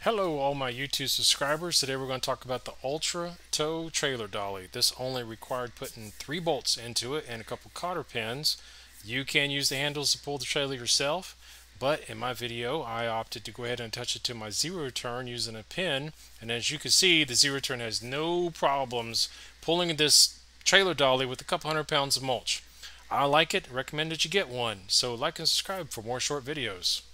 Hello all my YouTube subscribers. Today we're going to talk about the Ultra Tow Trailer Dolly. This only required putting 3 bolts into it and a couple cotter pins. You can use the handles to pull the trailer yourself, but in my video I opted to go ahead and attach it to my zero turn using a pin, and as you can see the zero turn has no problems pulling this trailer dolly with a couple 100 pounds of mulch. I like it, recommend that you get one, so like and subscribe for more short videos.